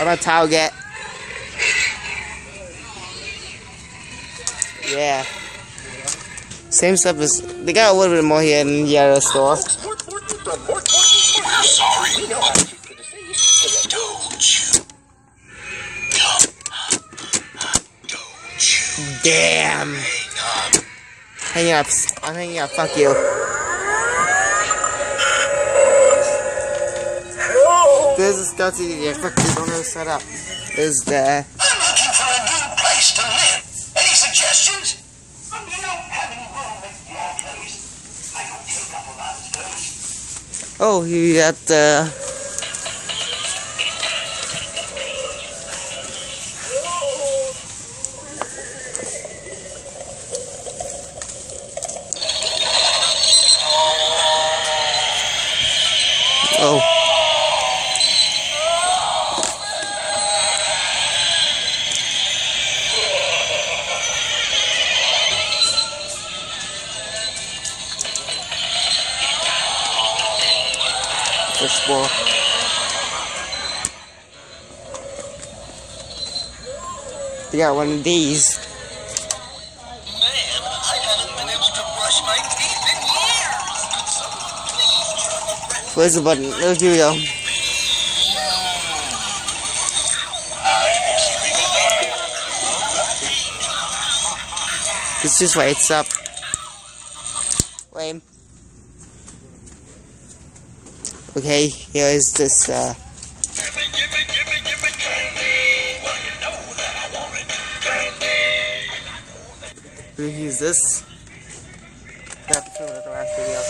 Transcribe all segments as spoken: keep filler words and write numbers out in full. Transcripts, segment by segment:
on Target. Yeah. Same stuff as they got a little bit more here in the other store. We're sorry. Don't you? Don't you? Damn. Hang up. I'm hanging up. Fuck you. There's a skeleton in here. Fuck you. Don't ever set up. There's the. I'm looking for a new place to live. Any suggestions? You don't have any room in your place. I don't take up a lot of space. Oh, you got the. Oh. This ball. We got one of these. Man, I haven't been able to brush my teeth in years. So please try to brush. Where's the button? There's you go. This just lights up. Lame. Okay, here is this, uh... we'll use this. I have to film it at the last video.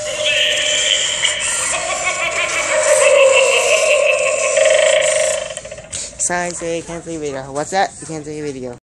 Sorry, say you can't see video. What's that? You can't see video.